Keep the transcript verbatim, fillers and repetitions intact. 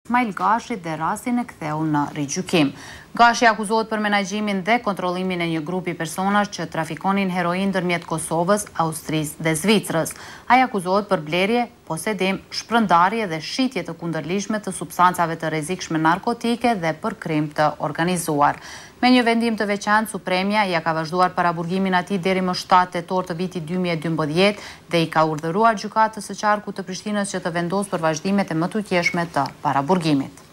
Ismail Gashi dhe rastin e ktheu në rigjykim. Gashi akuzohet për menaxhimin dhe kontrollimin e një grupi personash që trafikonin heroin ndërmjet Kosovës, Austrisë dhe Zvicrës. Ai akuzohet për blerje, posedim, shpërndarje dhe shitje të kundërligjshme të substancave të rrezikshme narkotike dhe për krim të organizuar. Me një vendim të veçantë, Supremja ja ka vazhduar paraburgimin atij deri më shtatë tetor të vitit dy mijë e dymbëdhjetë dhe i ka urdhëruar gjykatës së qarkut të Prishtinës që të vendosë për vazhdimet e mëtutjeshme të paraburgimit.